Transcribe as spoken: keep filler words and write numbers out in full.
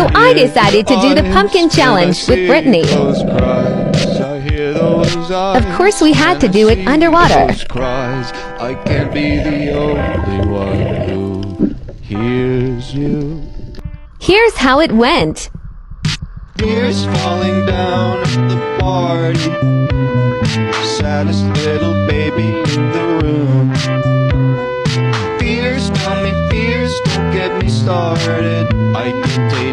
So I decided to do the pumpkin challenge with Brittany. Of course we had to do it underwater. I can't be the only one who hears you. Here's how it went. Tears falling down at the party. Saddest little baby in the room. Fears, tell me fears, don't get me started. I can take